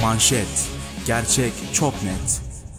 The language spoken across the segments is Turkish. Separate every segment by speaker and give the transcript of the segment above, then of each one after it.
Speaker 1: Manşet. Gerçek çok net.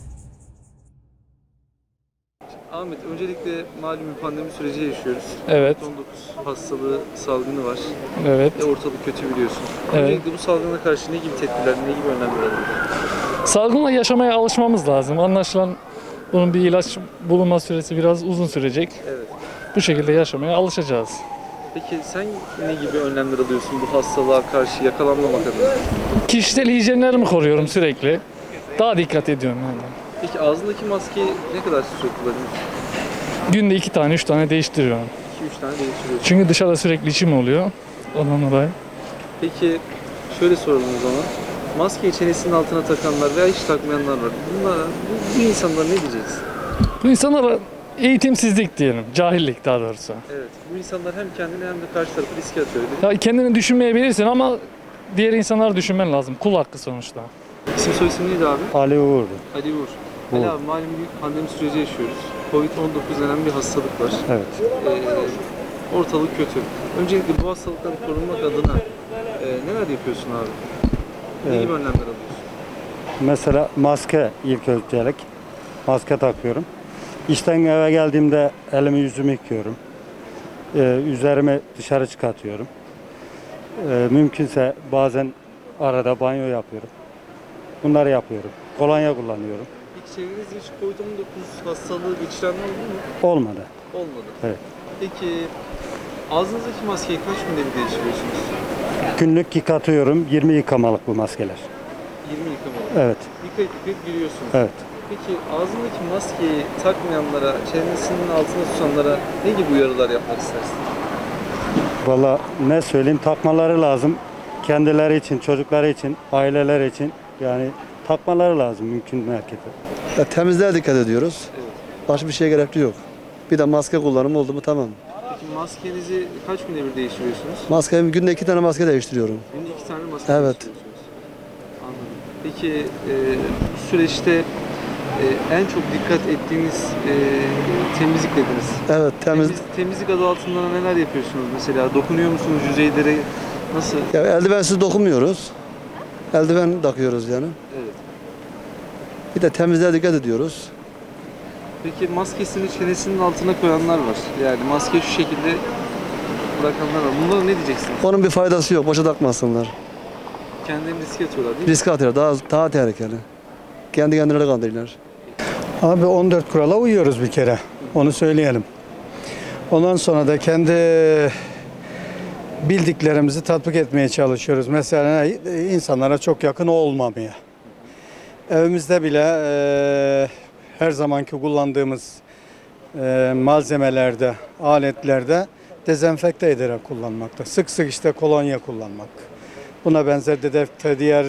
Speaker 2: Ahmet, öncelikle malum bir pandemi süreci yaşıyoruz.
Speaker 3: Evet.
Speaker 2: COVID-19 hastalığı, salgını var.
Speaker 3: Evet.
Speaker 2: Ortalık kötü biliyorsun.
Speaker 3: Evet.
Speaker 2: Öncelikle bu salgına karşı ne gibi tedbirler, ne gibi önlemler alınıyor?
Speaker 3: Salgınla yaşamaya alışmamız lazım. Anlaşılan bunun bir ilaç bulunma süresi biraz uzun sürecek.
Speaker 2: Evet.
Speaker 3: Bu şekilde yaşamaya alışacağız.
Speaker 2: Peki sen ne gibi önlemler alıyorsun bu hastalığa karşı yakalanmamak adına?
Speaker 3: Kişisel hijyenlerimi koruyorum sürekli. Daha dikkat ediyorum yani.
Speaker 2: Peki ağzındaki maskeyi ne kadar süre kullanıyorsun?
Speaker 3: Günde 2 tane 3 tane değiştiriyorum.
Speaker 2: 2-3 tane değiştiriyorsun.
Speaker 3: Çünkü dışarıda sürekli içim oluyor. Ondan dolayı.
Speaker 2: Peki şöyle soralım o zaman. Maskeyi çenesinin altına takanlar veya hiç takmayanlar var. Bu insanlara ne diyeceksin?
Speaker 3: Bu insanlara eğitimsizlik diyelim. Cahillik daha doğrusu.
Speaker 2: Evet. Bu insanlar hem kendini hem de karşı tarafı riske atıyor. Değil mi?
Speaker 3: Ya kendini düşünmeyebilirsin ama diğer insanları düşünmen lazım. Kul hakkı sonuçta.
Speaker 2: İsim soyisim neydi abi?
Speaker 4: Ali Uğur'du.
Speaker 2: Ali Uğur. Ali abi malum bir pandemi süreci yaşıyoruz. Covid-19 denen bir hastalık var.
Speaker 4: Evet.
Speaker 2: Ortalık kötü. Öncelikle bu hastalıktan korunmak adına neler yapıyorsun abi? Ne gibi önlemler alıyorsun?
Speaker 4: Mesela maske ilk öncelik. Maske takıyorum. İşten eve geldiğimde elimi yüzümü yıkıyorum. Üzerimi dışarı çıkartıyorum. Mümkünse bazen arada banyo yapıyorum. Bunları yapıyorum. Kolonya kullanıyorum.
Speaker 2: Peki çevrenizde hiç Covid-19 hastalığı geçiren oldu mu?
Speaker 4: Olmadı.
Speaker 2: Olmadı.
Speaker 4: Evet.
Speaker 2: Peki ağzınızdaki maskeyi kaç günde bir değiştiriyorsunuz?
Speaker 4: Günlük yıkatıyorum. 20 yıkamalık bu maskeler.
Speaker 2: 20 yıkamalı.
Speaker 4: Evet.
Speaker 2: Yıkayıp giriyorsunuz.
Speaker 4: Evet.
Speaker 2: Peki ağzındaki maskeyi takmayanlara, çenesinin altına tutanlara ne gibi uyarılar yapmak istersin?
Speaker 4: Valla ne söyleyeyim, takmaları lazım. Kendileri için, çocukları için, aileler için yani takmaları lazım mümkün merkeze.
Speaker 5: Ya temizliğe dikkat ediyoruz.
Speaker 2: Evet.
Speaker 5: Başka bir şeye gerek yok. Bir de maske kullanımı oldu mu tamam.
Speaker 2: Peki maskenizi kaç günde bir değiştiriyorsunuz?
Speaker 5: Maskemi günde 2 tane maske değiştiriyorum.
Speaker 2: Günde 2 tane maske
Speaker 5: Evet.
Speaker 2: değiştiriyorsunuz. Anladım. Peki bu süreçte en çok dikkat ettiğiniz temizlik dediniz.
Speaker 5: Evet
Speaker 2: Temizlik adı altında neler yapıyorsunuz mesela? Dokunuyor musunuz yüzeylere? Nasıl?
Speaker 5: Ya eldivensiz dokunmuyoruz. Eldiven takıyoruz yani.
Speaker 2: Evet.
Speaker 5: Bir de temizliğe dikkat ediyoruz.
Speaker 2: Peki maskesini çenesinin altına koyanlar var. Yani maske şu şekilde bırakanlar var. Bunlara ne diyeceksiniz?
Speaker 5: Onun bir faydası yok. Boşa takmasınlar.
Speaker 2: Kendilerini riske atıyorlar değil mi?
Speaker 5: Riske atıyorlar. Daha tehlikeli. Kendi kendilerine kandırıyorlar.
Speaker 6: Abi 14 kurala uyuyoruz bir kere. Onu söyleyelim. Ondan sonra da kendi bildiklerimizi tatbik etmeye çalışıyoruz. Mesela insanlara çok yakın olmamaya. Evimizde bile her zamanki kullandığımız malzemelerde, aletlerde dezenfekte ederek kullanmakta. Sık sık işte kolonya kullanmak. Buna benzer de diğer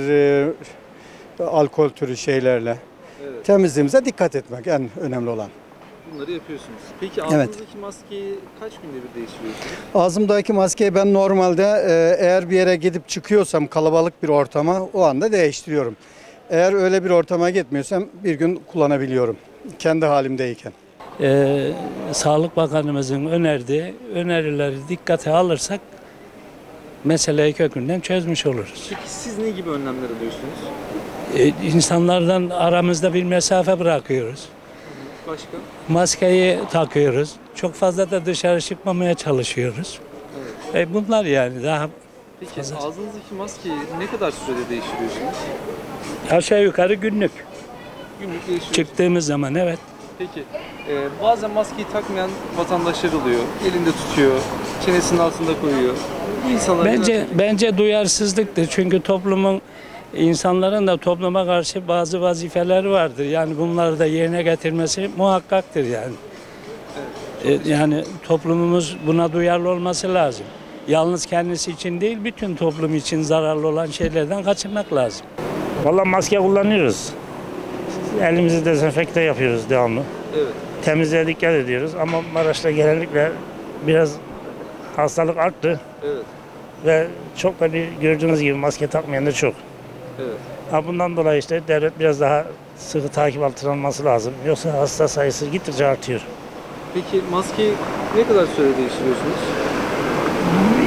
Speaker 6: alkol türü şeylerle.
Speaker 2: Evet.
Speaker 6: Temizliğimize dikkat etmek en önemli olan.
Speaker 2: Bunları yapıyorsunuz. Peki ağzınızdaki maskeyi kaç günde bir değiştiriyorsunuz?
Speaker 6: Ağzımdaki maskeyi ben normalde eğer bir yere gidip çıkıyorsam kalabalık bir ortama o anda değiştiriyorum. Eğer öyle bir ortama gitmiyorsam bir gün kullanabiliyorum. Kendi halimdeyken.
Speaker 7: Sağlık Bakanımızın önerdiği önerileri dikkate alırsak meseleyi kökünden çözmüş oluruz.
Speaker 2: Peki siz ne gibi önlemler alıyorsunuz?
Speaker 7: İnsanlardan aramızda bir mesafe bırakıyoruz.
Speaker 2: Başka?
Speaker 7: Maskeyi takıyoruz. Çok fazla da dışarı çıkmamaya çalışıyoruz.
Speaker 2: Evet.
Speaker 7: Bunlar yani daha
Speaker 2: Peki
Speaker 7: fazla.
Speaker 2: ağzınızdaki maskeyi ne kadar sürede değiştiriyorsunuz?
Speaker 7: Aşağı yukarı günlük.
Speaker 2: Günlük değiştiriyorsunuz.
Speaker 7: Çıktığımız zaman evet.
Speaker 2: Peki bazen maskeyi takmayan vatandaşlar oluyor. Elinde tutuyor, çenesinin altında koyuyor. Bu insanlar
Speaker 7: Bence duyarsızlıktır. Çünkü insanların da topluma karşı bazı vazifeleri vardır. Yani bunları da yerine getirmesi muhakkaktır yani.
Speaker 2: Evet,
Speaker 7: yani toplumumuz buna duyarlı olması lazım. Yalnız kendisi için değil, bütün toplum için zararlı olan şeylerden kaçınmak lazım.
Speaker 8: Vallahi maske kullanıyoruz. Elimizi dezenfekte yapıyoruz devamlı.
Speaker 2: evet.
Speaker 8: Temizliğe dikkat ediyoruz ama Maraş'ta genellikle biraz hastalık arttı.
Speaker 2: Evet.
Speaker 8: Ve çok da bir gördüğünüz gibi maske takmayan da çok.
Speaker 2: Evet.
Speaker 8: Bundan dolayı işte devlet biraz daha sıkı takip altına alması lazım. Yoksa hasta sayısı gittikçe artıyor.
Speaker 2: Peki maskeyi ne kadar sürede değiştiriyorsunuz?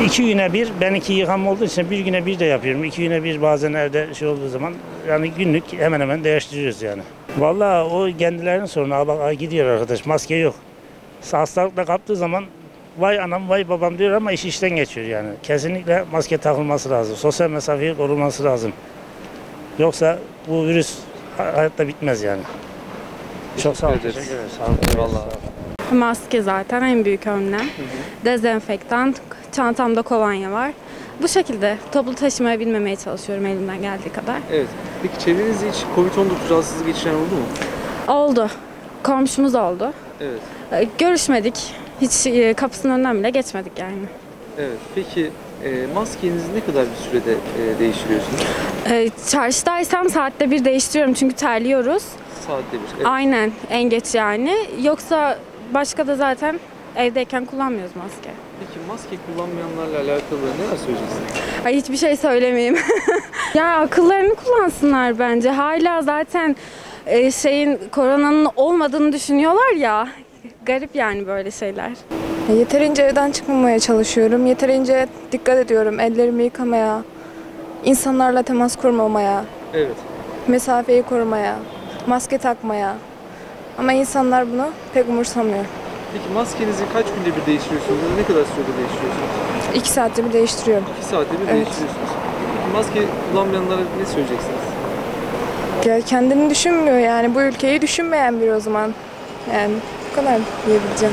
Speaker 8: 2 güne bir, ben 2 yıkam olduğu için 1 güne bir de yapıyorum. 2 güne bir bazen evde şey olduğu zaman yani günlük hemen hemen değiştiriyoruz yani. Vallahi o kendilerinin sorunu. Bak gidiyor arkadaş, maske yok. Hastalıkla kaptığı zaman vay anam vay babam diyor ama iş işten geçiyor yani. Kesinlikle maske takılması lazım. Sosyal mesafeyi korunması lazım. Yoksa bu virüs hayatta bitmez yani. Çok sağ olun.
Speaker 2: ederiz.
Speaker 8: Teşekkür ederim. Sağ olun.
Speaker 2: Eyvallah.
Speaker 9: Maske zaten en büyük önlem. Dezenfektan, çantamda kolonya var. Bu şekilde toplu taşımaya binmemeye çalışıyorum elimden geldiği kadar.
Speaker 2: Evet. Peki çevrenizde hiç Covid-19 rahatsızlığı geçiren oldu mu?
Speaker 9: Oldu. Komşumuz oldu.
Speaker 2: Evet.
Speaker 9: Görüşmedik. Hiç kapısının önünden bile geçmedik yani.
Speaker 2: Evet. Peki maskenizi ne kadar bir sürede değiştiriyorsunuz?
Speaker 9: Çarşıdaysam saatte bir değiştiriyorum çünkü terliyoruz.
Speaker 2: Saatte bir. Evet.
Speaker 9: Aynen, en geç yani. Yoksa başka da zaten evdeyken kullanmıyoruz maske.
Speaker 2: Peki maske kullanmayanlarla alakalı neler söyleyeceksiniz?
Speaker 9: Ay hiçbir şey söylemeyeyim. Ya akıllarını kullansınlar bence. Hala zaten koronanın olmadığını düşünüyorlar ya. Garip yani böyle şeyler.
Speaker 10: Yeterince evden çıkmamaya çalışıyorum. Yeterince dikkat ediyorum. Ellerimi yıkamaya, insanlarla temas kurmamaya,
Speaker 2: Evet.
Speaker 10: mesafeyi korumaya, maske takmaya. Ama insanlar bunu pek umursamıyor.
Speaker 2: Peki maskenizi kaç günde bir değiştiriyorsunuz ya da ne kadar sürede değiştiriyorsunuz?
Speaker 10: 2 saatte bir değiştiriyorum.
Speaker 2: 2 saatte bir
Speaker 10: Evet.
Speaker 2: değiştiriyorsunuz. Peki maske kullanmayanlara ne söyleyeceksiniz?
Speaker 10: Ya kendini düşünmüyor yani. Bu ülkeyi düşünmeyen biri o zaman. Yani bu kadar diyebileceğim.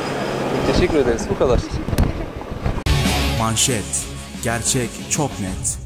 Speaker 2: Teşekkür ederiz. Bu kadar.
Speaker 1: Manşet. Gerçek çok net.